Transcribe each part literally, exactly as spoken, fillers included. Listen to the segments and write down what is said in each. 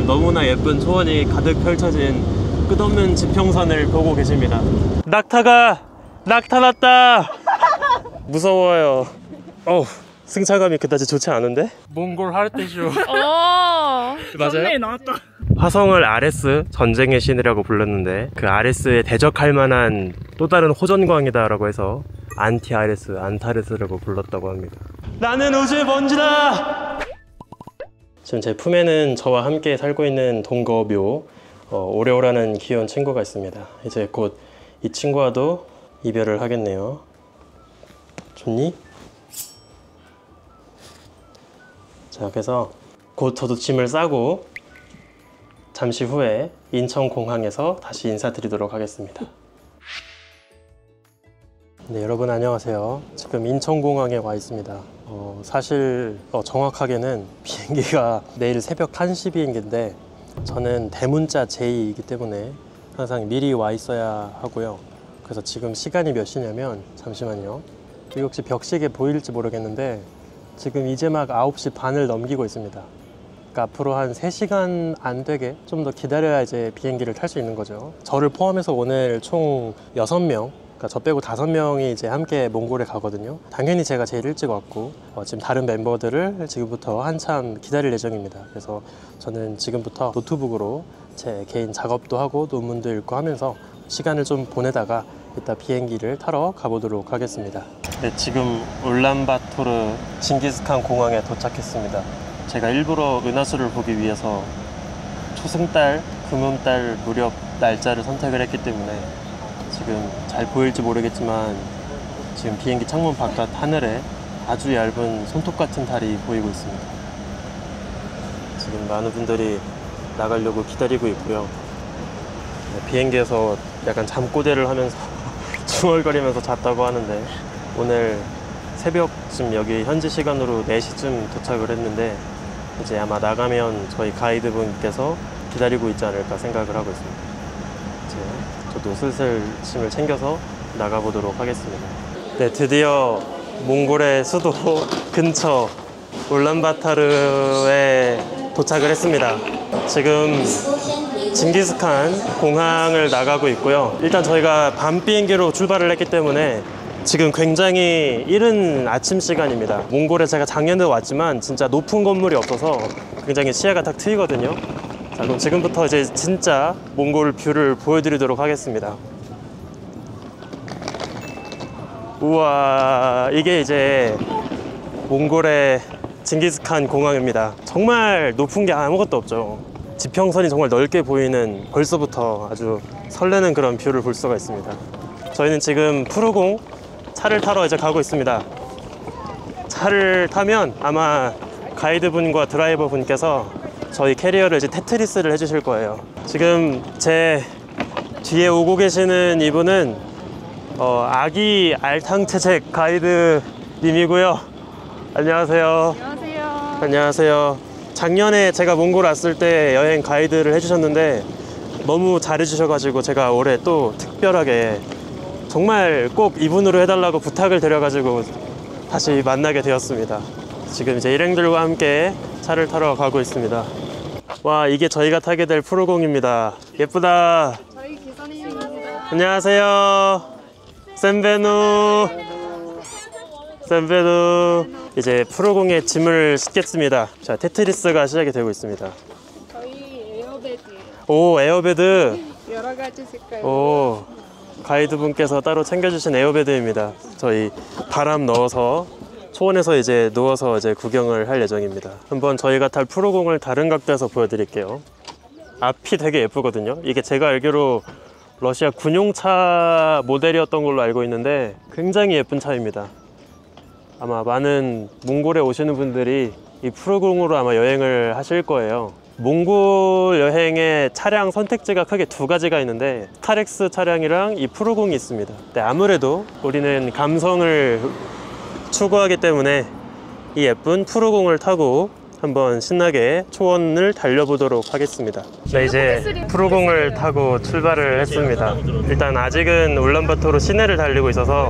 지금 너무나 예쁜 초원이 가득 펼쳐진 끝없는 지평선을 보고 계십니다. 낙타가 나타났다. 무서워요. 어우, 승차감이 그다지 좋지 않은데? 몽골 하르테슈. 어 맞아요? 나왔다. 화성을 아레스, 전쟁의 신이라고 불렀는데 그 아레스에 대적할 만한 또 다른 호전광이다 라고 해서 안티 아레스, 안타레스라고 불렀다고 합니다. 나는 우주의 먼지다! 지금 제 품에는 저와 함께 살고 있는 동거묘 어, 오레오라는 귀여운 친구가 있습니다. 이제 곧 이 친구와도 이별을 하겠네요. 좋니? 자, 그래서 곧 저도 짐을 싸고 잠시 후에 인천공항에서 다시 인사드리도록 하겠습니다. 네, 여러분 안녕하세요. 지금 인천공항에 와 있습니다. 어, 사실 어, 정확하게는 비행기가 내일 새벽 한 시 비행기인데 저는 대문자 제이이기 때문에 항상 미리 와 있어야 하고요. 그래서 지금 시간이 몇 시냐면 잠시만요. 이게 혹시 벽시계 보일지 모르겠는데 지금 이제 막 아홉 시 반을 넘기고 있습니다. 그러니까 앞으로 한 세 시간 안 되게 좀 더 기다려야 이제 비행기를 탈 수 있는 거죠. 저를 포함해서 오늘 총 여섯 명, 그러니까 저 빼고 다섯 명이 이제 함께 몽골에 가거든요. 당연히 제가 제일 일찍 왔고 어, 지금 다른 멤버들을 지금부터 한참 기다릴 예정입니다. 그래서 저는 지금부터 노트북으로 제 개인 작업도 하고 논문도 읽고 하면서 시간을 좀 보내다가 이따 비행기를 타러 가보도록 하겠습니다. 네, 지금 울란바토르 징기스칸 공항에 도착했습니다. 제가 일부러 은하수를 보기 위해서 초승달, 금음달 무렵 날짜를 선택을 했기 때문에 지금 잘 보일지 모르겠지만 지금 비행기 창문 바깥 하늘에 아주 얇은 손톱 같은 달이 보이고 있습니다. 지금 많은 분들이 나가려고 기다리고 있고요. 비행기에서 약간 잠꼬대를 하면서 중얼거리면서 잤다고 하는데 오늘 새벽쯤 여기 현지 시간으로 네 시쯤 도착을 했는데 이제 아마 나가면 저희 가이드분께서 기다리고 있지 않을까 생각을 하고 있습니다. 이제 저도 슬슬 짐을 챙겨서 나가보도록 하겠습니다. 네, 드디어 몽골의 수도 근처 울란바타르에 도착을 했습니다. 지금 징기스칸 공항을 나가고 있고요. 일단 저희가 밤 비행기로 출발을 했기 때문에 지금 굉장히 이른 아침 시간입니다. 몽골에 제가 작년에도 왔지만 진짜 높은 건물이 없어서 굉장히 시야가 딱 트이거든요. 자, 그럼 지금부터 이제 진짜 몽골 뷰를 보여드리도록 하겠습니다. 우와, 이게 이제 몽골의 징기스칸 공항입니다. 정말 높은 게 아무것도 없죠. 지평선이 정말 넓게 보이는, 벌써부터 아주 설레는 그런 뷰를 볼 수가 있습니다. 저희는 지금 푸르공 차를 타러 이제 가고 있습니다. 차를 타면 아마 가이드분과 드라이버 분께서 저희 캐리어를 이제 테트리스를 해주실 거예요. 지금 제 뒤에 오고 계시는 이분은 어, 아기 알탕체책 가이드님이고요. 안녕하세요. 안녕하세요. 안녕하세요. 작년에 제가 몽골 왔을 때 여행 가이드를 해주셨는데 너무 잘해주셔가지고 제가 올해 또 특별하게 정말 꼭 이분으로 해달라고 부탁을 드려가지고 다시 만나게 되었습니다. 지금 이제 일행들과 함께 차를 타러 가고 있습니다. 와, 이게 저희가 타게 될 푸르공입니다. 예쁘다. 저희 기사님입니다. 안녕하세요. 샌베누. 샌베누. 이제 푸르공에 짐을 싣겠습니다. 자, 테트리스가 시작이 되고 있습니다. 저희 에어베드. 오, 에어베드. 여러 가지 색깔. 오, 가이드분께서 따로 챙겨주신 에어베드입니다. 저희 바람 넣어서 초원에서 이제 누워서 이제 구경을 할 예정입니다. 한번 저희가 탈 푸르공을 다른 각도에서 보여드릴게요. 앞이 되게 예쁘거든요. 이게 제가 알기로 러시아 군용차 모델이었던 걸로 알고 있는데 굉장히 예쁜 차입니다. 아마 많은 몽골에 오시는 분들이 이 푸르공으로 아마 여행을 하실 거예요. 몽골 여행의 차량 선택지가 크게 두 가지가 있는데 스타렉스 차량이랑 이 푸르공이 있습니다. 네, 아무래도 우리는 감성을 추구하기 때문에 이 예쁜 푸르공을 타고 한번 신나게 초원을 달려보도록 하겠습니다. 네, 이제 푸르공을 타고 출발을 했습니다. 일단 아직은 울란바토르 시내를 달리고 있어서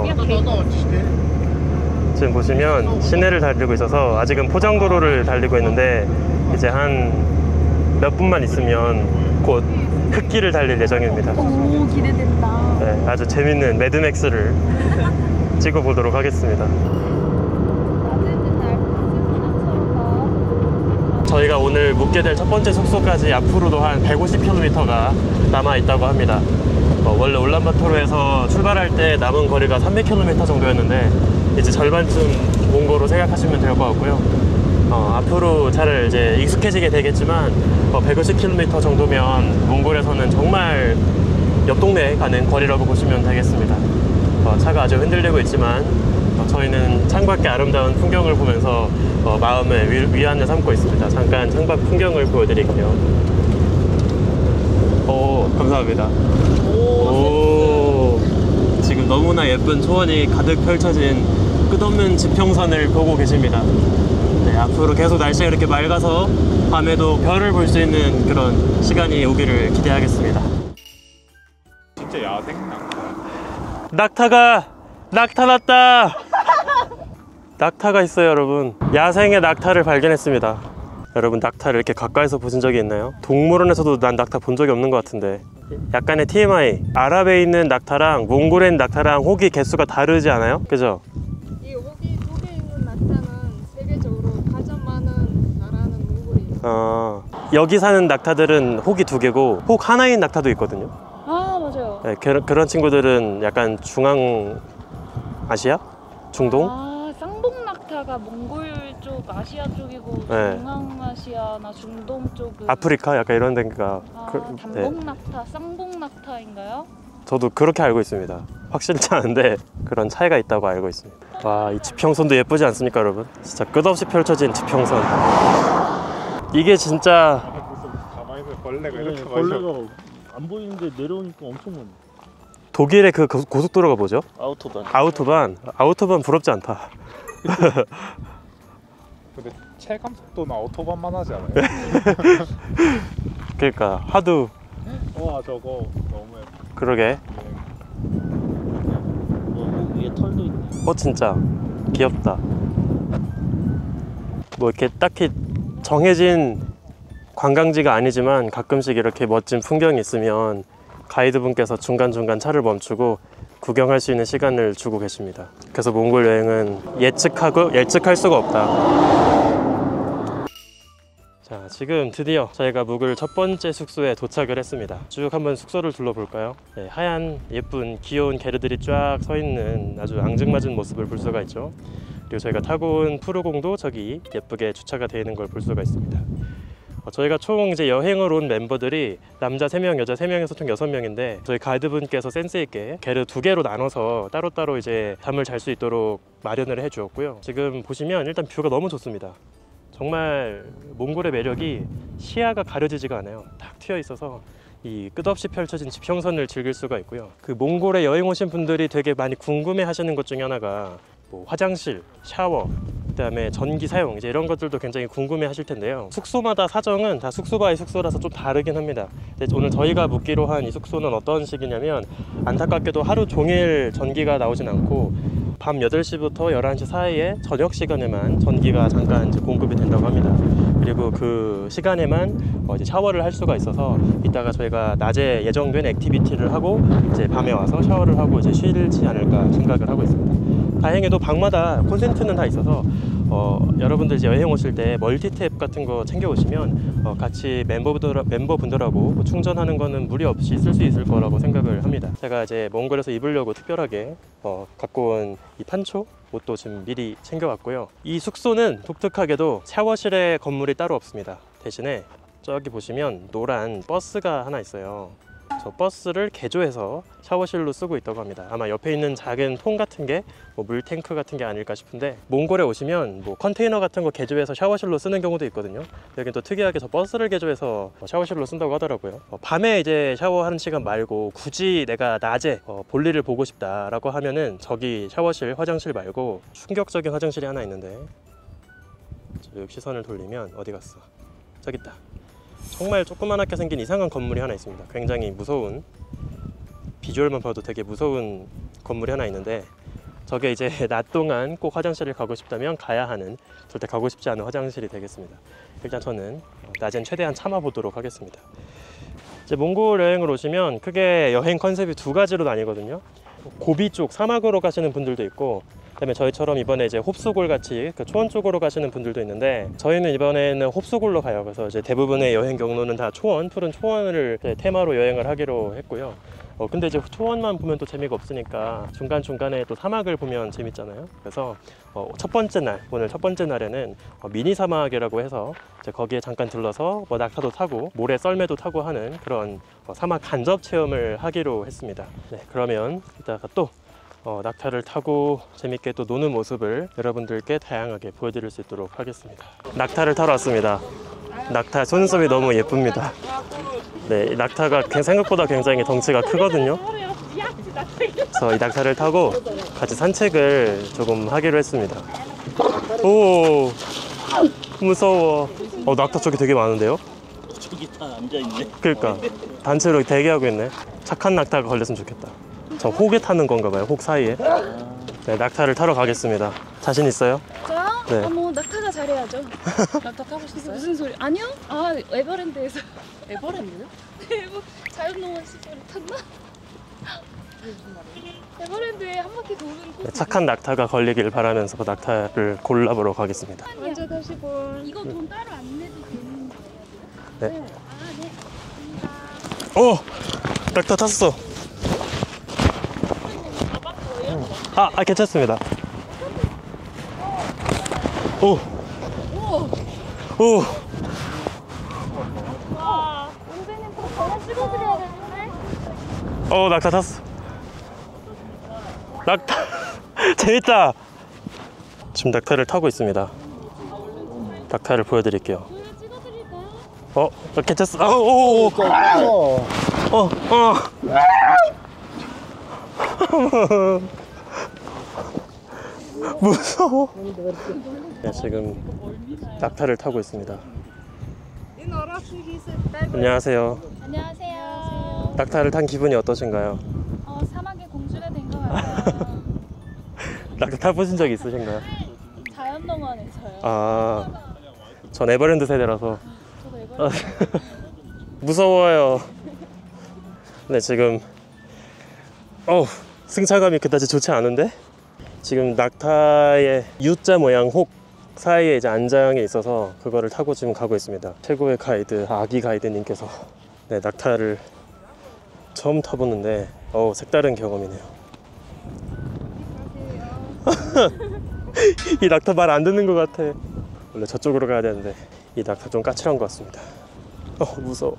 지금 보시면 시내를 달리고 있어서 아직은 포장도로를 달리고 있는데 이제 한 몇 분만 있으면 곧 흑기를 달릴 예정입니다. 오, 기대된다. 네, 아주 재밌는 매드맥스를 찍어보도록 하겠습니다. 저희가 오늘 묵게 될 첫 번째 숙소까지 앞으로도 한 백오십 킬로미터가 남아 있다고 합니다. 어, 원래 울란바토르에서 출발할 때 남은 거리가 삼백 킬로미터 정도였는데 이제 절반쯤 온 거로 생각하시면 될 것 같고요. 어, 앞으로 잘 이제 익숙해지게 되겠지만 어, 백오십 킬로미터 정도면 몽골에서는 정말 옆 동네에 가는 거리라고 보시면 되겠습니다. 어, 차가 아주 흔들리고 있지만 어, 저희는 창밖의 아름다운 풍경을 보면서 어, 마음의 위, 위안을 삼고 있습니다. 잠깐 창밖 풍경을 보여드릴게요. 오, 감사합니다. 오, 지금 너무나 예쁜 초원이 가득 펼쳐진 끝없는 지평선을 보고 계십니다. 네, 앞으로 계속 날씨가 이렇게 맑아서 밤에도 별을 볼 수 있는 그런 시간이 오기를 기대하겠습니다. 진짜 야생 낙타. 낙타가 나타났다. 낙타가 있어요, 여러분. 야생의 낙타를 발견했습니다. 여러분, 낙타를 이렇게 가까이서 보신 적이 있나요? 동물원에서도 난 낙타 본 적이 없는 것 같은데. 약간의 티엠아이. 아랍에 있는 낙타랑 몽골에 있는 낙타랑 호기 개수가 다르지 않아요? 그죠? 이 호기 독에 있는 낙타는 세계적으로 가장 많은 나라는 몽골이에요. 어, 여기 사는 낙타들은 혹이 두 개고 혹 하나인 낙타도 있거든요. 아, 맞아요. 네, 그런, 그런 친구들은 약간 중앙 아시아? 중동? 아, 쌍봉낙타가 몽골 쪽 아시아 쪽이고 네. 중앙아시아나 중동 쪽은 아프리카 약간 이런 데가. 아, 그, 네. 단봉낙타, 쌍봉낙타인가요? 저도 그렇게 알고 있습니다. 확실치 않은데 그런 차이가 있다고 알고 있습니다. 와, 이 지평선도 예쁘지 않습니까, 여러분? 진짜 끝없이 펼쳐진 지평선. 이게 진짜 가만히 있는 벌레가 이렇게 많이 벌레가 안 보이는데 내려오니까 엄청 많네. 독일의 그 고- 고속도로가 뭐죠? 아우토반. 아우토반. 아우토반 부럽지 않다. 근데 체감 속도는 오토반만 하지 않아요? 그러니까 하도. 와 저거 너무 예뻐. 그러게. 뭐 위에 털도 있네. 어, 진짜 귀엽다. 뭐 이렇게 딱히 정해진 관광지가 아니지만 가끔씩 이렇게 멋진 풍경이 있으면 가이드분께서 중간중간 차를 멈추고 구경할 수 있는 시간을 주고 계십니다. 그래서 몽골 여행은 예측하고 예측할 수가 없다. 자, 지금 드디어 저희가 묵을 첫 번째 숙소에 도착을 했습니다. 쭉 한번 숙소를 둘러볼까요? 네, 하얀 예쁜 귀여운 게르들이 쫙 서 있는 아주 앙증맞은 모습을 볼 수가 있죠. 그리고 저희가 타고 온 푸르공도 저기 예쁘게 주차가 되어 있는 걸 볼 수가 있습니다. 어, 저희가 총 이제 여행을 온 멤버들이 남자 세 명, 여자 세 명에서 총 여섯 명인데 저희 가이드분께서 센스 있게 게르 두 개로 나눠서 따로따로 이제 잠을 잘 수 있도록 마련을 해 주었고요. 지금 보시면 일단 뷰가 너무 좋습니다. 정말 몽골의 매력이 시야가 가려지지가 않아요. 딱 트여 있어서 이 끝없이 펼쳐진 지평선을 즐길 수가 있고요. 그 몽골에 여행 오신 분들이 되게 많이 궁금해 하시는 것 중에 하나가 뭐 화장실, 샤워, 그다음에 전기 사용, 이제 이런 것들도 굉장히 궁금해 하실 텐데요. 숙소마다 사정은 다 숙소 바이 숙소라서 좀 다르긴 합니다. 근데 오늘 저희가 묵기로 한 이 숙소는 어떤 식이냐면 안타깝게도 하루 종일 전기가 나오진 않고 밤 여덟 시부터 열한 시 사이에 저녁 시간에만 전기가 잠깐 이제 공급이 된다고 합니다. 그리고 그 시간에만 어 이제 샤워를 할 수가 있어서 이따가 저희가 낮에 예정된 액티비티를 하고 이제 밤에 와서 샤워를 하고 이제 쉬지 않을까 생각을 하고 있습니다. 다행히도 방마다 콘센트는 다 있어서 어, 여러분들 이제 여행 오실 때 멀티탭 같은 거 챙겨 오시면 어, 같이 멤버분들, 멤버분들하고 뭐 충전하는 거는 무리 없이 쓸 수 있을 거라고 생각을 합니다. 제가 이제 몽골에서 입으려고 특별하게 어, 갖고 온 이 판초 옷도 지금 미리 챙겨왔고요. 이 숙소는 독특하게도 샤워실에 건물이 따로 없습니다. 대신에 저기 보시면 노란 버스가 하나 있어요. 저 버스를 개조해서 샤워실로 쓰고 있다고 합니다. 아마 옆에 있는 작은 통 같은 게 뭐 물탱크 같은 게 아닐까 싶은데, 몽골에 오시면 뭐 컨테이너 같은 거 개조해서 샤워실로 쓰는 경우도 있거든요. 여긴 또 특이하게 저 버스를 개조해서 샤워실로 쓴다고 하더라고요. 어, 밤에 이제 샤워하는 시간 말고 굳이 내가 낮에 어, 볼일을 보고 싶다라고 하면은 저기 샤워실, 화장실 말고 충격적인 화장실이 하나 있는데, 저 시선을 돌리면 어디 갔어? 저기 있다. 정말 조그만하게 생긴 이상한 건물이 하나 있습니다. 굉장히 무서운, 비주얼만 봐도 되게 무서운 건물이 하나 있는데, 저게 이제 낮 동안 꼭 화장실을 가고 싶다면 가야 하는, 절대 가고 싶지 않은 화장실이 되겠습니다. 일단 저는 낮엔 최대한 참아보도록 하겠습니다. 이제 몽골 여행을 오시면 크게 여행 컨셉이 두 가지로 나뉘거든요. 고비 쪽 사막으로 가시는 분들도 있고, 그다음에 저희처럼 이번에 이제 홉수골 같이 그 초원 쪽으로 가시는 분들도 있는데, 저희는 이번에는 홉수골로 가요. 그래서 이제 대부분의 여행 경로는 다 초원, 푸른 초원을 테마로 여행을 하기로 했고요. 어 근데 이제 초원만 보면 또 재미가 없으니까 중간 중간에 또 사막을 보면 재밌잖아요. 그래서 어, 첫 번째 날, 오늘 첫 번째 날에는 어, 미니 사막이라고 해서 이제 거기에 잠깐 들러서 뭐 낙타도 타고 모래 썰매도 타고 하는 그런 어, 사막 간접 체험을 하기로 했습니다. 네, 그러면 이따가 또 어, 낙타를 타고 재밌게 또 노는 모습을 여러분들께 다양하게 보여드릴 수 있도록 하겠습니다. 낙타를 타러 왔습니다. 낙타 속눈썹이 너무 예쁩니다. 네, 이 낙타가 생각보다 굉장히 덩치가 크거든요. 그래서 이 낙타를 타고 같이 산책을 조금 하기로 했습니다. 오, 무서워. 어, 낙타 저기 되게 많은데요? 저기 다 앉아있네. 그러니까 단체로 대기하고 있네. 착한 낙타가 걸렸으면 좋겠다. 저 혹에 타는 건가 봐요, 혹 사이에. 네, 낙타를 타러 가겠습니다. 자신 있어요? 저요? 네. 아, 뭐 낙타가 잘해야죠. 낙타 타보셨어요? 무슨 소리? 아니요? 아 에버랜드에서. 에버랜드요? 에버 자연농원 시설을 탔나? 에버랜드에 한 바퀴 도는 코스. 네, 착한 낙타가 걸리길 바라면서 낙타를 골라보러 가겠습니다. 먼저 다시볼. 이거 돈 따로 안 내도 되는 네. 거예요? 아, 네. 오! 낙타 탔어. 아, 아 괜찮습니다. 오! 오! 와, 은재님 또 전화 찍어드려야 되는데? 어, 낙타 탔어. 낙타 재밌다. 지금 낙타를 타고 있습니다. 낙타를 보여드릴게요. 저희 찍어드릴까요? 어, 어 괜찮어. 아, 오, 오, 어, 어. 무서워. 네, 지금 낙타를 타고 있습니다. 안녕하세요. 안녕하세요. 낙타를 탄 기분이 어떠신가요? 어, 사막의 공주가 된 것 같아요. 낙타 타보신 적 있으신가요? 자연농원에서요. 아, 전 에버랜드 세대라서 저도 에버랜드. 무서워요. 네, 지금 어 승차감이 그다지 좋지 않은데, 지금 낙타의 U자 모양 혹 사이에 이제 안장이 있어서 그거를 타고 지금 가고 있습니다. 최고의 가이드, 아기 가이드님께서 네, 낙타를 처음 타보는데 어 색다른 경험이네요. 이 낙타 말 안 듣는 것 같아. 원래 저쪽으로 가야 되는데 이 낙타 좀 까칠한 것 같습니다. 어 무서워.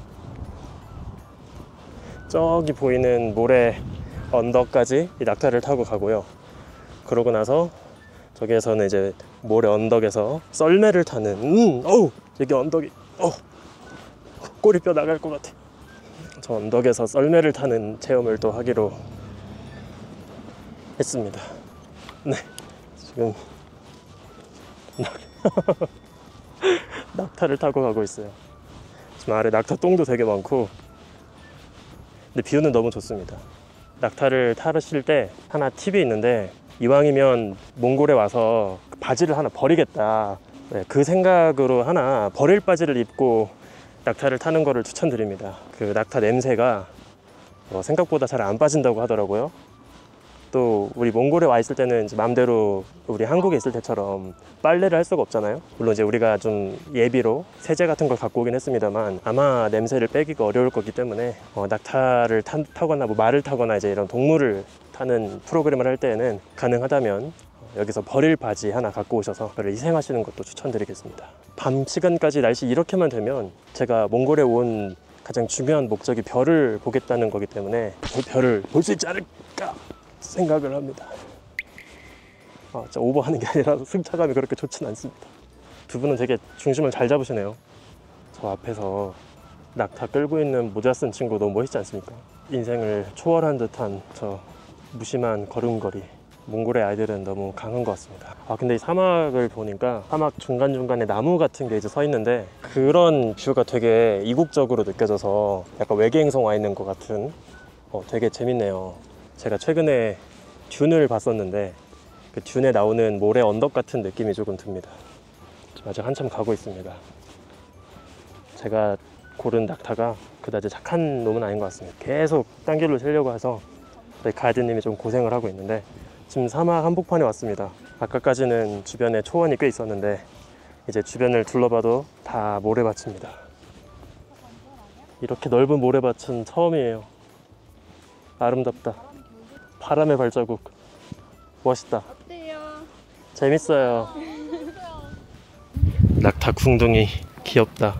저기 보이는 모래 언덕까지 이 낙타를 타고 가고요. 그러고 나서 저기에서는 이제 모래 언덕에서 썰매를 타는 음, 어우 여기 언덕이 어 꼬리뼈 나갈 것 같아. 저 언덕에서 썰매를 타는 체험을 또 하기로 했습니다. 네, 지금 낙... 낙타를 타고 가고 있어요. 지금 아래 낙타 똥도 되게 많고, 근데 뷰는 너무 좋습니다. 낙타를 타실 때 하나 팁이 있는데, 이왕이면 몽골에 와서 바지를 하나 버리겠다, 네, 그 생각으로 하나 버릴 바지를 입고 낙타를 타는 거를 추천드립니다. 그 낙타 냄새가 어, 생각보다 잘 안 빠진다고 하더라고요. 또 우리 몽골에 와 있을 때는 이제 마음대로 우리 한국에 있을 때처럼 빨래를 할 수가 없잖아요. 물론 이제 우리가 좀 예비로 세제 같은 걸 갖고 오긴 했습니다만, 아마 냄새를 빼기가 어려울 거기 때문에 어, 낙타를 타, 타거나 뭐 말을 타거나 이제 이런 동물을 타는 프로그램을 할 때에는 가능하다면 여기서 버릴 바지 하나 갖고 오셔서 그걸 희생하시는 것도 추천드리겠습니다. 밤 시간까지 날씨 이렇게만 되면 제가 몽골에 온 가장 중요한 목적이 별을 보겠다는 거기 때문에 그 별을 볼 수 있지 않을까 생각을 합니다. 아, 진짜 오버하는 게 아니라 승차감이 그렇게 좋진 않습니다. 두 분은 되게 중심을 잘 잡으시네요. 저 앞에서 낙타 끌고 있는 모자 쓴 친구 너무 멋있지 않습니까? 인생을 초월한 듯한 저 무심한 걸음걸이. 몽골의 아이들은 너무 강한 것 같습니다. 아 근데 이 사막을 보니까 사막 중간중간에 나무 같은 게 이제 서 있는데, 그런 뷰가 되게 이국적으로 느껴져서 약간 외계행성 와 있는 것 같은 어, 되게 재밌네요. 제가 최근에 듄을 봤었는데 그 듄에 나오는 모래 언덕 같은 느낌이 조금 듭니다. 지금 아직 한참 가고 있습니다. 제가 고른 낙타가 그다지 착한 놈은 아닌 것 같습니다. 계속 딴 길로 새려고 해서 저희 가이드님이 좀 고생을 하고 있는데 지금 사막 한복판에 왔습니다. 아까까지는 주변에 초원이 꽤 있었는데 이제 주변을 둘러봐도 다 모래밭입니다. 이렇게 넓은 모래밭은 처음이에요. 아름답다. 바람의 발자국. 멋있다. 어때요? 재밌어요. 낙타 궁둥이 귀엽다.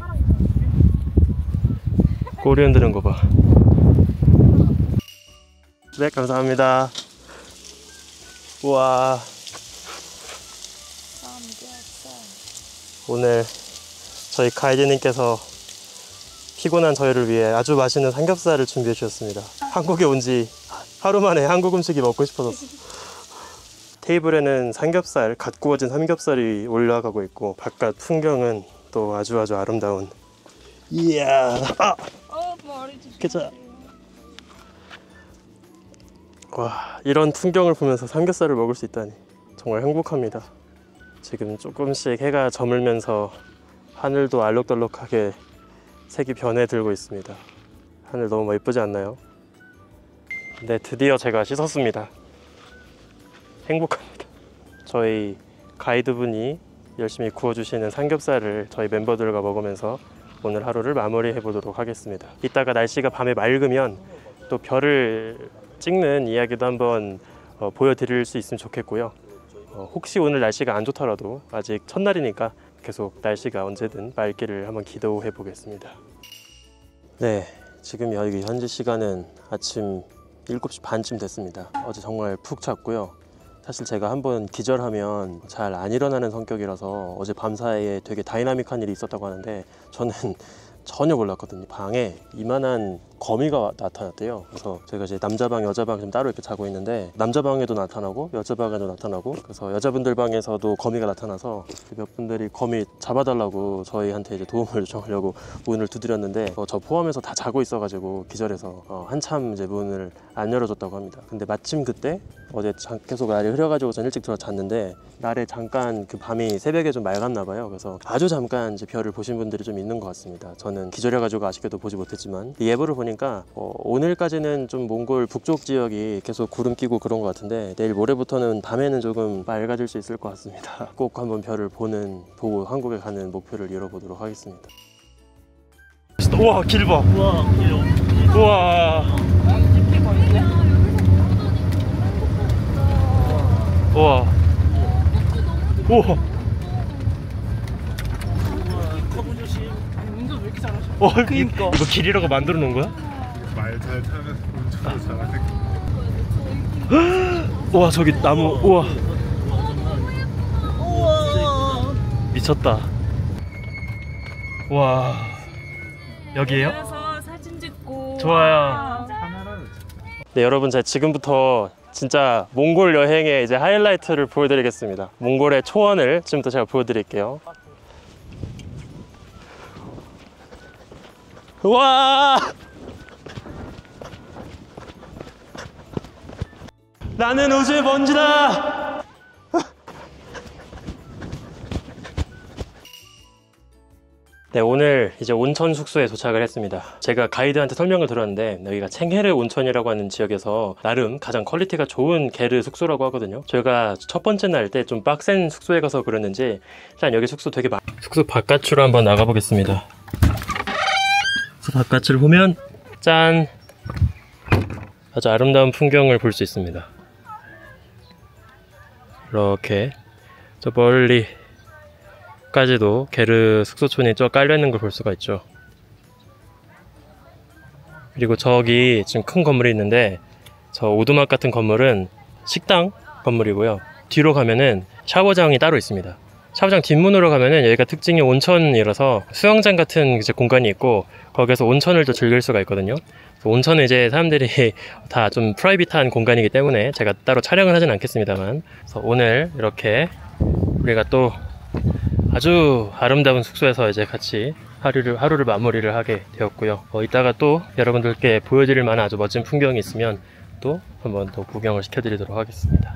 꼬리 흔드는 거 봐. 네, 감사합니다. 우와. 오늘 저희 가이드님께서 피곤한 저희를 위해 아주 맛있는 삼겹살을 준비해 주셨습니다. 한국에 온 지 하루 만에 한국 음식이 먹고 싶어졌어. 테이블에는 삼겹살, 갓 구워진 삼겹살이 올라가고 있고 바깥 풍경은 또 아주 아주 아름다운. 이야. 아! 어, 머리 좀. 괜찮아. 와, 이런 풍경을 보면서 삼겹살을 먹을 수 있다니 정말 행복합니다. 지금 조금씩 해가 저물면서 하늘도 알록달록하게 색이 변해들고 있습니다. 하늘 너무 예쁘지 않나요? 네, 드디어 제가 씻었습니다. 행복합니다. 저희 가이드분이 열심히 구워주시는 삼겹살을 저희 멤버들과 먹으면서 오늘 하루를 마무리해 보도록 하겠습니다. 이따가 날씨가 밤에 맑으면 또 별을 찍는 이야기도 한번 어, 보여드릴 수 있으면 좋겠고요. 어, 혹시 오늘 날씨가 안 좋더라도 아직 첫날이니까 계속 날씨가 언제든 맑기를 한번 기도해 보겠습니다. 네, 지금 여기 현지 시간은 아침 일곱 시 반쯤 됐습니다. 어제 정말 푹 잤고요. 사실 제가 한번 기절하면 잘 안 일어나는 성격이라서 어제 밤사이에 되게 다이나믹한 일이 있었다고 하는데 저는 전혀 몰랐거든요. 방에 이만한 거미가 나타났대요. 그래서 제가 이제 남자방 여자방 좀 따로 이렇게 자고 있는데 남자방에도 나타나고 여자방에도 나타나고, 그래서 여자분들 방에서도 거미가 나타나서 몇 분들이 거미 잡아달라고 저희한테 이제 도움을 요청하려고 문을 두드렸는데 어, 저 포함해서 다 자고 있어가지고 기절해서 어, 한참 이제 문을 안 열어줬다고 합니다. 근데 마침 그때 어제 장, 계속 날이 흐려가지고 전 일찍 들어 잤는데 날에 잠깐 그 밤이 새벽에 좀 맑았나 봐요. 그래서 아주 잠깐 이제 별을 보신 분들이 좀 있는 것 같습니다. 저는 기절해가지고 아쉽게도 보지 못했지만 이 예보를 보니까 어, 오늘까지는 좀 몽골 북쪽 지역이 계속 구름 끼고 그런 것 같은데 내일 모레부터는 밤에는 조금 맑아질 수 있을 것 같습니다. 꼭 한번 별을 보는 보고 한국에 가는 목표를 이뤄보도록 하겠습니다. 우와, 길 봐. 우와, 길 우와. 우와. 우와. 커브 조심. 운전 왜 이렇게 잘하셔? 어, 그니까. 이거 길이라고 만들어 놓은 거야? 말 잘 타면 운전을 잘하는. 우와, 저기 나무. 우와. 우와. 미쳤다. 와. 여기에요? 그래서 사진 찍고. 좋아요. 네, 여러분, 제가 지금부터 진짜 몽골 여행의 이제 하이라이트를 보여드리겠습니다. 몽골의 초원을 지금부터 제가 보여드릴게요. 와! 나는 우주의 먼지다! 네, 오늘 이제 온천 숙소에 도착을 했습니다. 제가 가이드한테 설명을 들었는데 여기가 챙헤르 온천이라고 하는 지역에서 나름 가장 퀄리티가 좋은 게르 숙소라고 하거든요. 저희가 첫 번째 날 때 좀 빡센 숙소에 가서 그랬는지 일단 여기 숙소 되게 많... 숙소 바깥으로 한번 나가 보겠습니다. 숙소 바깥을 보면 짠! 아주 아름다운 풍경을 볼 수 있습니다. 이렇게 저 멀리 까지도 게르 숙소촌이 저 깔려있는 걸 볼 수가 있죠. 그리고 저기 지금 큰 건물이 있는데 저 오두막 같은 건물은 식당 건물이고요. 뒤로 가면은 샤워장이 따로 있습니다. 샤워장 뒷문으로 가면은 여기가 특징이 온천이라서 수영장 같은 이제 공간이 있고 거기서 온천을 또 즐길 수가 있거든요. 온천은 이제 사람들이 다 좀 프라이빗한 공간이기 때문에 제가 따로 촬영을 하진 않겠습니다만, 그래서 오늘 이렇게 우리가 또 아주 아름다운 숙소에서 이제 같이 하루를, 하루를 마무리를 하게 되었고요. 어, 이따가 또 여러분들께 보여드릴 만한 아주 멋진 풍경이 있으면 모습도 한번 더 구경을 시켜드리도록 하겠습니다.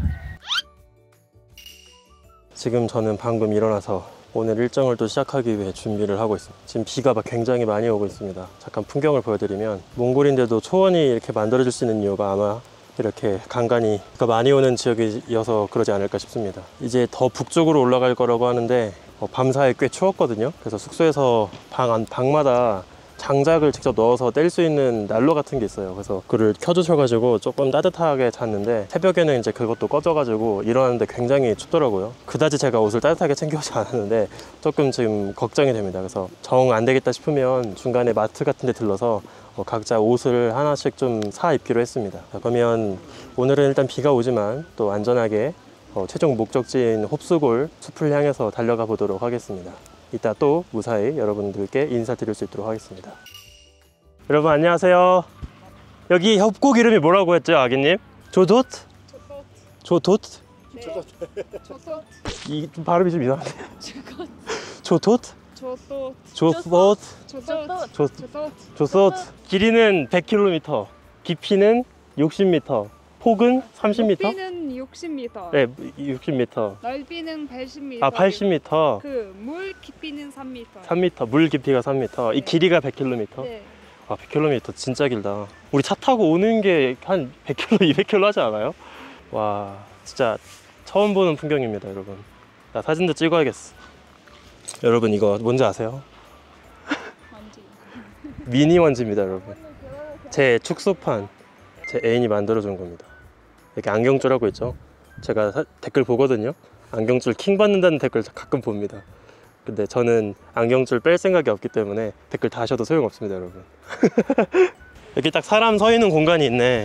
지금 저는 방금 일어나서 오늘 일정을 또 시작하기 위해 준비를 하고 있습니다. 지금 비가 막 굉장히 많이 오고 있습니다. 잠깐 풍경을 보여드리면 몽골인데도 초원이 이렇게 만들어질 수 있는 이유가 아마 이렇게 간간히 비가 많이 오는 지역이어서 그러지 않을까 싶습니다. 이제 더 북쪽으로 올라갈 거라고 하는데 어, 밤사이 꽤 추웠거든요. 그래서 숙소에서 방 안, 방마다 장작을 직접 넣어서 뗄 수 있는 난로 같은 게 있어요. 그래서 그를 켜주셔가지고 조금 따뜻하게 잤는데 새벽에는 이제 그것도 꺼져가지고 일어났는데 굉장히 춥더라고요. 그다지 제가 옷을 따뜻하게 챙겨오지 않았는데 조금 지금 걱정이 됩니다. 그래서 정 안 되겠다 싶으면 중간에 마트 같은 데 들러서 어, 각자 옷을 하나씩 좀 사 입기로 했습니다. 자, 그러면 오늘은 일단 비가 오지만 또 안전하게 어, 최종 목적지인 홉수골 숲을 향해서 달려가 보도록 하겠습니다. 이따 또 무사히 여러분들께 인사드릴 수 있도록 하겠습니다. 여러분 안녕하세요. 여기 협곡 이름이 뭐라고 했죠, 아기님? 조돗? 조돗? 네. 조도. 이 좀 발음이 좀 이상한데. 저것 조돗? 조도. 조돗? 조도. 조 조도. 조돗. 길이는 백 킬로미터, 깊이는 육십 미터, 폭은 삼십 미터? 높이는 육십 미터. 네, 육십 미터. 넓이는 팔십 미터. 아, 팔십 미터. 그 물 깊이는 삼 미터. 삼 미터, 물 깊이가 삼 미터. 이 네. 길이가 백 킬로미터. 네. 아, 백 킬로미터 진짜 길다. 우리 차 타고 오는 게 한 백 킬로미터, 이백 킬로미터 하지 않아요? 와, 진짜 처음 보는 풍경입니다, 여러분. 나 사진도 찍어야겠어. 여러분 이거 뭔지 아세요? 만지. 미니 원지입니다, 여러분. 제 축소판, 제 애인이 만들어준 겁니다. 이렇게 안경줄하고 있죠? 제가 사, 댓글 보거든요. 안경줄 킹 받는다는 댓글 가끔 봅니다. 근데 저는 안경줄 뺄 생각이 없기 때문에 댓글 다 하셔도 소용없습니다, 여러분. 여기 딱 사람 서 있는 공간이 있네.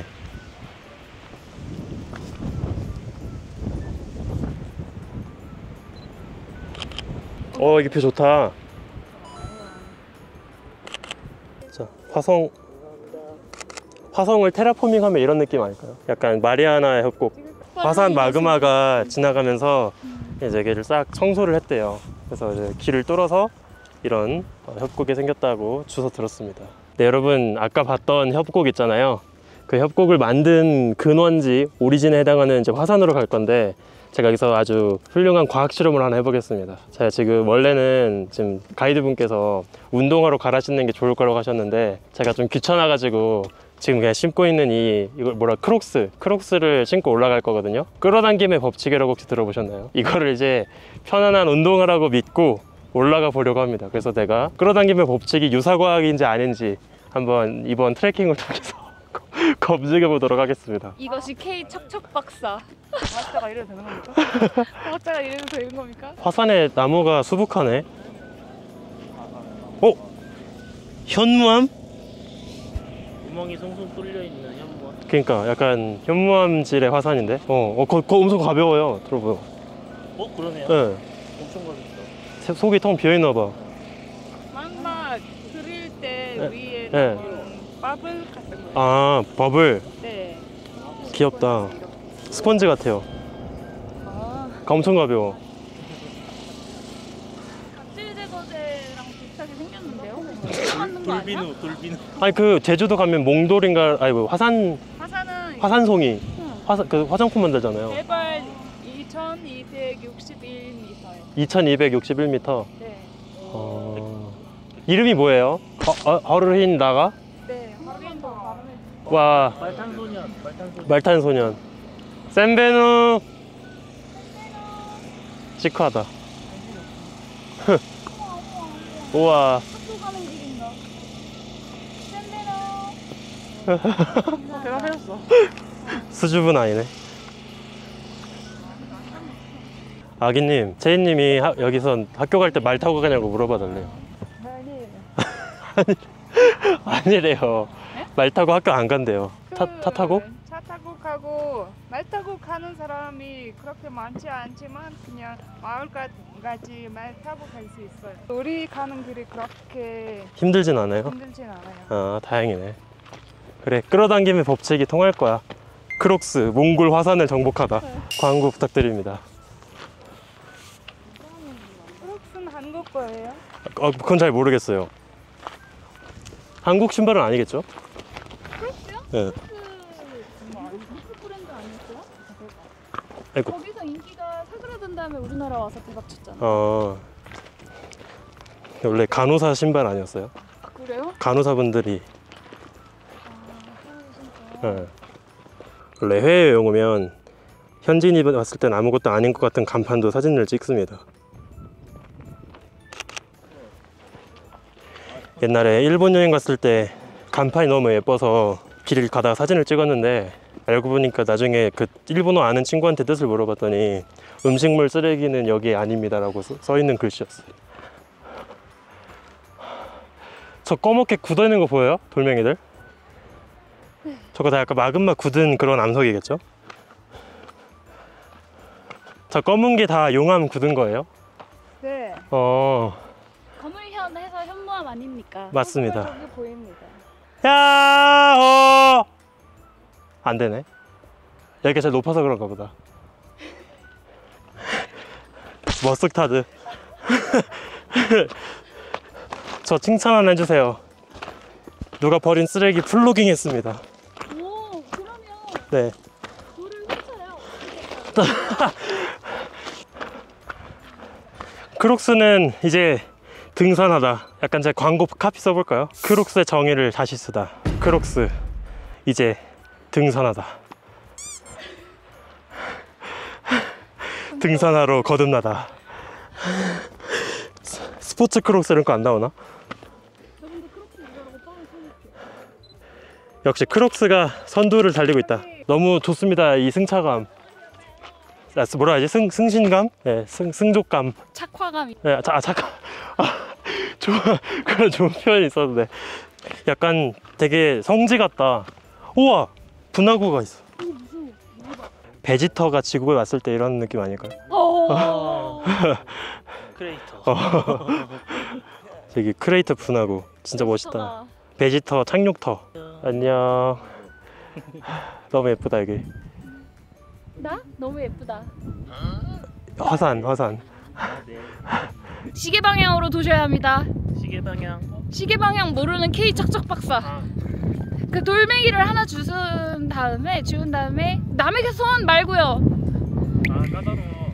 어, 이게 뷰 좋다. 자, 화성. 화성을 테라포밍하면 이런 느낌 아닐까요? 약간 마리아나의 협곡. 화산 마그마가 지나가면서 이제 여기를 싹 청소를 했대요. 그래서 이제 길을 뚫어서 이런 협곡이 생겼다고 주워 들었습니다. 네, 여러분 아까 봤던 협곡 있잖아요. 그 협곡을 만든 근원지 오리진에 해당하는 이제 화산으로 갈 건데 제가 여기서 아주 훌륭한 과학 실험을 하나 해보겠습니다. 제가 지금 원래는 지금 가이드분께서 운동화로 갈아 신는 게 좋을 거라고 하셨는데 제가 좀 귀찮아가지고 지금 그냥 신고 있는 이 이걸 뭐라 크록스 크록스를 신고 올라갈 거거든요. 끌어당김의 법칙이라고 혹시 들어보셨나요? 이거를 이제 편안한 운동화라고 믿고 올라가 보려고 합니다. 그래서 내가 끌어당김의 법칙이 유사과학인지 아닌지 한번 이번 트레킹을 통해서 검증해 보도록 하겠습니다. 이것이 K 척척 박사. 과학자가 이래도 되는 겁니까? 과학자가 이래도 되는 겁니까? 화산에 나무가 수북하네. 어? 현무암? 구멍이 송송 뚫려 있는 현무암. 그러니까 약간 현무암질의 화산인데. 어, 어, 거, 거 엄청 가벼워요. 들어보요. 어 그러네요. 네. 엄청 가볍다. 속이 텅 비어 있나 봐. 막막 그릴 때 네. 위에 네. 나오는 버블 같은 거. 아, 버블. 네. 귀엽다. 스펀지 같아요. 아, 엄청 가벼워. 각질 제거제랑 비슷하게 생겼는데요? 맞는 거 아니야? 돌비누 돌비누. 아니 그 제주도 가면 몽돌인가 아니 뭐 화산 화산은 화산송이 응. 화산 그 화장품 만들잖아요. 해발 이천이백육십일 미터예요. 이천이백육십일 미터. 네. 어... 이름이 뭐예요? 어, 어, 어르힌 나가? 네. 하루인 더 발음해. 와, 말탄소년 말탄소년. 말탄 소년. 센베누. 시크하다. 우와. 학교 가는 길인가? 샌베너. 대답해줬어. 수줍은 아이네. 아기님, 제이님이 하- 여기서 학교 갈 때 말 타고 가냐고 물어봐달래요. 아니래요. 말 타고 학교 안 간대요. 타, 타 타고? 차 타고 가고 말 타고 가는 사람이 그렇게 많지 않지만 그냥 마을까지 말 타고 갈 수 있어요. 우리 가는 길이 그렇게 힘들진 않아요? 힘들진 않아요. 아, 다행이네. 그래, 끌어당김의 법칙이 통할 거야. 크록스, 몽골 화산을 정복하다. 광고 부탁드립니다. 크록스는 한국 거예요? 어, 그건 잘 모르겠어요. 한국 신발은 아니겠죠? 크록스요? 네. 아이고. 거기서 인기가 사그라든 다음에 우리나라 와서 대박 쳤잖아. 어 원래 간호사 신발 아니었어요? 아, 그래요? 간호사분들이 아, 진짜. 예. 원래 해외여행 오면 현지인이 봤을 땐 아무것도 아닌 것 같은 간판도 사진을 찍습니다. 옛날에 일본 여행 갔을 때 간판이 너무 예뻐서 길 가다가 사진을 찍었는데 알고 보니까 나중에 그 일본어 아는 친구한테 뜻을 물어봤더니 음식물 쓰레기는 여기 아닙니다 라고 써 있는 글씨였어요. 저 검게 굳어있는 거 보여요? 돌멩이들? 저거 다 약간 마그마 굳은 그런 암석이겠죠? 저 검은 게 다 용암 굳은 거예요? 네. 어 거물현 해서 현무암 아닙니까? 맞습니다. 저기 보입니다. 야, 어, 안 되네. 여기가 제일 높아서 그런가 보다. 머쓱타드. 저 칭찬 하나 해주세요. 누가 버린 쓰레기 플로깅 했습니다. 오, 그러면 네. 돌을 훔쳐요. 크록스는 이제 등산하다. 약간 제 광고 카피 써볼까요? 크록스의 정의를 다시 쓰다. 크록스 이제 등산하다. 등산하러 거듭나다. 스포츠 크록스 이런 거 안 나오나? 저분도 크록스 입으라고 빵을 사줄게. 역시 크록스가 선두를 달리고 있다. 너무 좋습니다. 이 승차감. 아, 뭐라 하지? 승, 승신감? 네, 승, 승족감. 착화감이. 네, 자, 아, 잠깐. 아, 좋아. 그런 좋은 표현이 있었는데. 약간 되게 성지 같다. 우와! 분화구가 있어. 베지터가 지구에 왔을 때 이런 느낌 아닐까요? 어. 크리에이터. 어. 저기 크레이터 분화구. 진짜 멋있다. 베지터 착륙터. 안녕. 너무 예쁘다, 여기. 나? 너무 예쁘다. 화산, 화산. 네. 시계 방향으로 도셔야 합니다. 시계 방향. 시계 방향 모르는 K 척척 박사. 아, 그 돌멩이를 하나 주운 다음에 주운 다음에 남에게 손 말고요. 아 까다로워.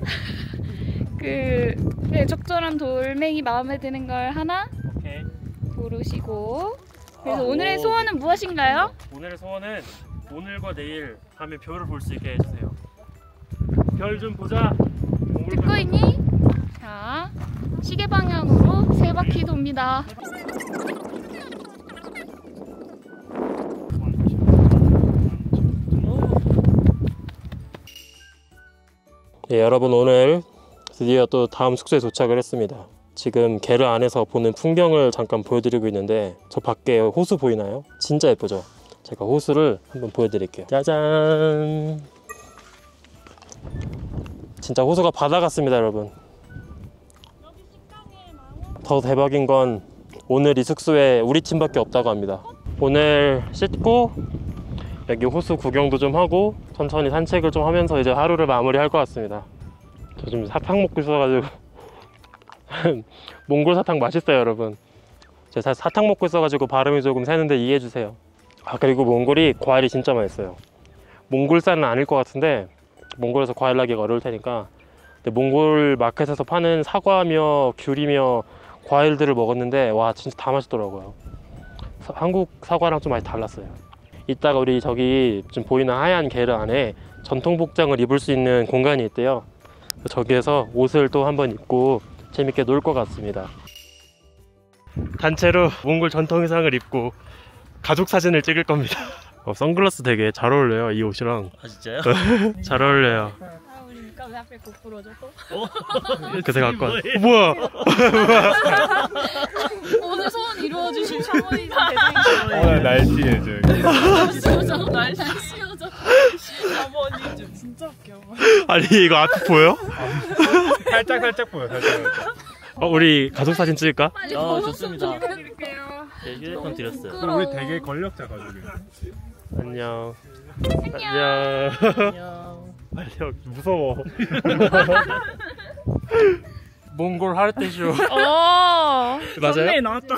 그 네, 적절한 돌멩이 마음에 드는 걸 하나 오케이. 고르시고. 그래서 아, 오늘의 오. 소원은 무엇인가요? 오늘의 소원은 오늘과 내일 밤에 별을 볼 수 있게 해주세요. 별 좀 보자. 듣고 있니? 자, 시계 방향으로 세 바퀴 돕니다. 네, 여러분 오늘 드디어 또 다음 숙소에 도착을 했습니다. 지금 게르 안에서 보는 풍경을 잠깐 보여드리고 있는데 저 밖에 호수 보이나요? 진짜 예쁘죠? 제가 호수를 한번 보여드릴게요. 짜잔! 진짜 호수가 바다 같습니다, 여러분. 더 대박인 건 오늘 이 숙소에 우리 팀밖에 없다고 합니다. 오늘 씻고 여기 호수 구경도 좀 하고 천천히 산책을 좀 하면서 이제 하루를 마무리할 것 같습니다. 저 지금 사탕 먹고 있어가지고 몽골 사탕 맛있어요, 여러분. 제가 사탕 먹고 있어가지고 발음이 조금 새는데 이해해주세요. 아, 그리고 몽골이 과일이 진짜 맛있어요. 몽골산은 아닐 것 같은데 몽골에서 과일 나기가 어려울 테니까. 근데 몽골 마켓에서 파는 사과며 귤이며 과일들을 먹었는데 와 진짜 다 맛있더라고요. 사, 한국 사과랑 좀 많이 달랐어요. 이따가 우리 저기 지금 보이는 하얀 게르 안에 전통 복장을 입을 수 있는 공간이 있대요. 저기에서 옷을 또 한번 입고 재밌게 놀 것 같습니다. 단체로 몽골 전통 의상을 입고 가족 사진을 찍을 겁니다. 어, 선글라스 되게 잘 어울려요, 이 옷이랑. 아 진짜요? 잘 어울려요. 아, 우리니까 왜 앞에 고프로 줬어? 그새 갖고 왔. 어, 뭐야? 오늘 소원 이루어주실 샤머니 대장님. 어, 날씨에 저기. 씌워줘, 날 씌워줘. 샤머니 좀 진짜 웃겨. 아니 이거 앞에 보여? 살짝 살짝 보여. 살짝 살짝. 어, 우리 가족 사진 찍을까? 빨리 어, 번호 좋습니다. 좀 드릴게요. 네, 휴대폰 드렸어요. 부끄러워. 우리 되게 권력자 가족이야. 안녕. 안녕. 안녕. 안녕. 빨리 여기 무서워. 몽골 하르테쇼. 어. 맞아요? 나왔다.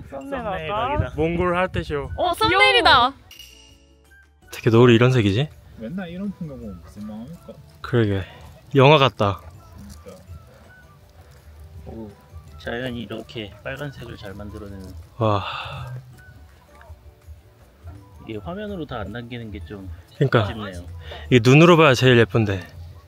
썸네일 각이다. 몽골 하르테쇼. 어, 썸네일이다. 되게 노을이 이런 색이지? 맨날 이런 풍경 보면 무슨 마음일까? 그러게 영화 같다. 진짜. 오, 자연이 이렇게 빨간색을 잘 만들어내는. 와, 이게 화면으로 다 안 담기는 게 좀 그러니까 아쉽네요. 이게 눈으로 봐야 제일 예쁜데.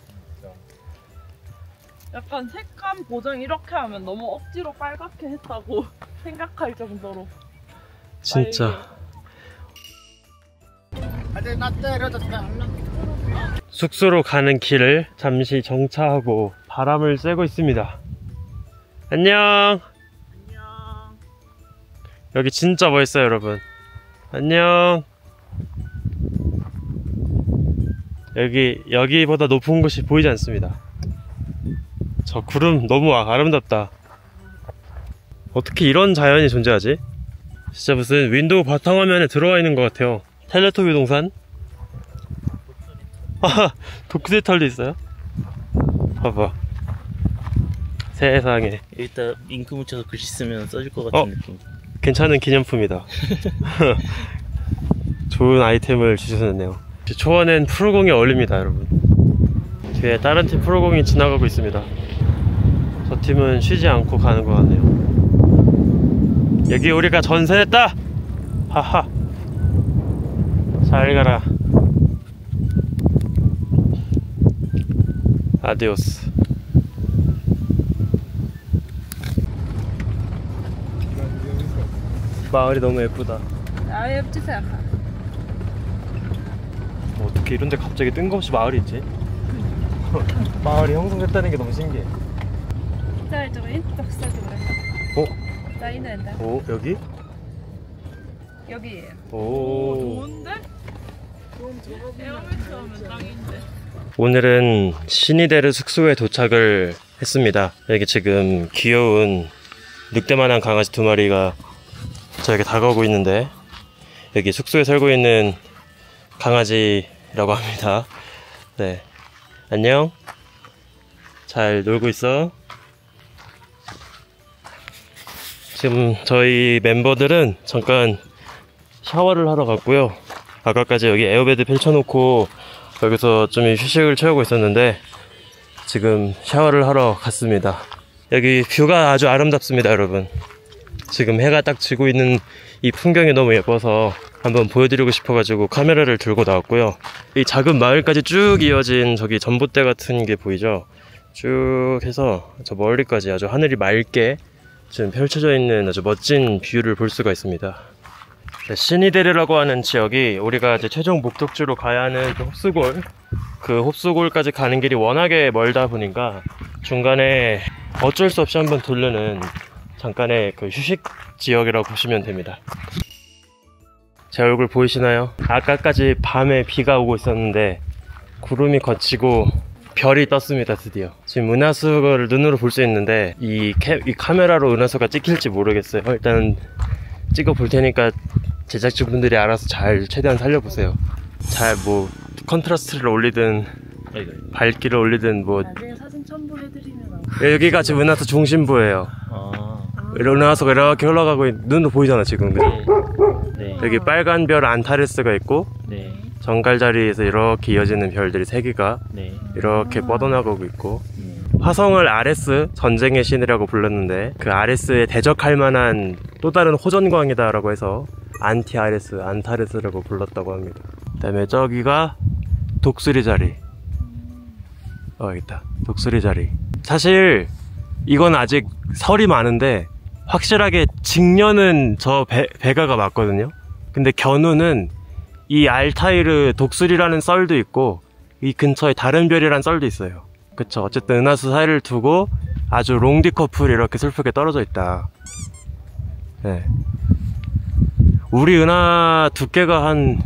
약간 색감 보정 이렇게 하면 너무 억지로 빨갛게 했다고 생각할 정도로. 진짜. 숙소로 가는 길을 잠시 정차하고 바람을 쐬고 있습니다. 안녕. 여기 진짜 멋있어요, 여러분. 안녕. 여기 여기보다 높은 곳이 보이지 않습니다. 저 구름 너무 아름답다. 어떻게 이런 자연이 존재하지? 진짜 무슨 윈도우 바탕화면에 들어와 있는 것 같아요. 텔레토비 동산? 아, 도크데털도 있어요? 봐봐. 세상에. 여기다 잉크 묻혀서 글씨 쓰면 써질 것 같은 어? 느낌. 괜찮은 기념품이다. 좋은 아이템을 주셨네요. 초원엔 푸르공이 어울립니다, 여러분. 뒤에 다른 팀 푸르공이 지나가고 있습니다. 저 팀은 쉬지 않고 가는 것 같네요. 여기 우리가 전세냈다! 하하. 잘 가라. 아디오스. 마을이 너무 예쁘다. 어떻게 이런데 갑자기 뜬금없이 마을이 있지? 마을이 형성됐다는 게 너무 신기해. 어? 오, 여기? 여기에요. 오. 좋은데? 에어매트 하면 땅인데. 오늘은 시니데르 숙소에 도착을 했습니다. 여기 지금 귀여운 늑대만한 강아지 두 마리가 저에게 다가오고 있는데, 여기 숙소에 살고 있는 강아지라고 합니다. 네, 안녕. 잘 놀고 있어. 지금 저희 멤버들은 잠깐 샤워를 하러 갔고요. 아까까지 여기 에어베드 펼쳐놓고 여기서 좀 휴식을 채우고 있었는데 지금 샤워를 하러 갔습니다. 여기 뷰가 아주 아름답습니다, 여러분. 지금 해가 딱 지고 있는 이 풍경이 너무 예뻐서 한번 보여드리고 싶어가지고 카메라를 들고 나왔고요. 이 작은 마을까지 쭉 이어진 저기 전봇대 같은 게 보이죠? 쭉 해서 저 멀리까지 아주 하늘이 맑게 지금 펼쳐져 있는 아주 멋진 뷰를 볼 수가 있습니다. 네, 시니데르라고 하는 지역이 우리가 이제 최종 목적지로 가야 하는 그 홉스골, 그 홉스골까지 가는 길이 워낙에 멀다 보니까 중간에 어쩔 수 없이 한번 들르는 잠깐의 그 휴식 지역이라고 보시면 됩니다. 제 얼굴 보이시나요? 아까까지 밤에 비가 오고 있었는데 구름이 걷히고 별이 떴습니다. 드디어 지금 은하수를 눈으로 볼 수 있는데 이, 캐, 이 카메라로 은하수가 찍힐지 모르겠어요. 일단 찍어 볼 테니까 제작진분들이 알아서 잘 최대한 살려보세요. 잘 뭐 컨트라스트를 올리든 밝기를 올리든 뭐. 나중에 사진 첨부해드리면 여기가 지금 은하수 중심부예요. 아, 은하수가 이렇게 흘러가고 있, 눈도 보이잖아 지금. 네. 네. 여기 빨간 별 안타레스가 있고 네. 정갈자리에서 이렇게 이어지는 별들이 세 개가 네. 이렇게 뻗어나가고 있고, 네. 화성을 아레스, 전쟁의 신이라고 불렀는데 그 아레스에 대적할 만한 또 다른 호전광이다 라고 해서 안티 아레스, 안타레스라고 불렀다고 합니다. 그 다음에 저기가 독수리 자리. 어, 여기 있다. 독수리 자리. 사실 이건 아직 설이 많은데 확실하게 직녀는 저 배, 베가가 맞거든요. 근데 견우는 이 알타이르 독수리라는 썰도 있고 이 근처에 다른 별이라는 썰도 있어요. 그쵸. 어쨌든 은하수 사이를 두고 아주 롱디 커플이 이렇게 슬프게 떨어져 있다. 네. 우리 은하 두께가 한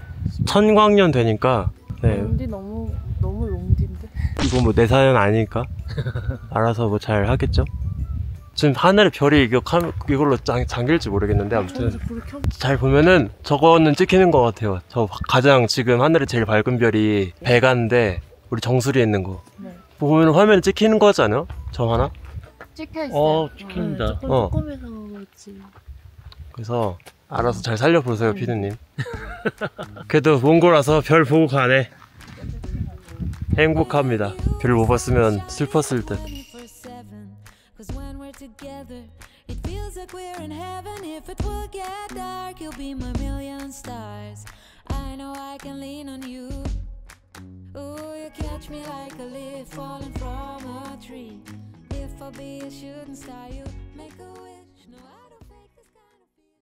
천광년 되니까. 네. 롱디 너무 너무 롱디인데. 이거 뭐 내 사연 아니니까 알아서 뭐 잘 하겠죠? 지금 하늘에 별이 이거 카, 이걸로 잠, 잠길지 모르겠는데 아무튼 잘 보면은 저거는 찍히는 것 같아요. 저 가장 지금 하늘에 제일 밝은 별이 베가인데 우리 정수리에 있는 거. 네. 보면 화면에 찍히는 거잖아요? 저 하나? 찍혀 있어요. 어, 찍힙니다. 조금 어. 조금해서 그렇지. 그래서 알아서 잘 살려보세요, 피디님. 그래도 몽골 와서 별 보고 가네. 행복합니다. 별 못 봤으면 슬펐을 듯. Cause when we're together, it feels like we're in heaven. If it will get dark, you'll be my million stars. I know I can lean on you. Ooh, you catch me like a leaf falling from a tree. If I'll be a shooting star, you make a wish. No, I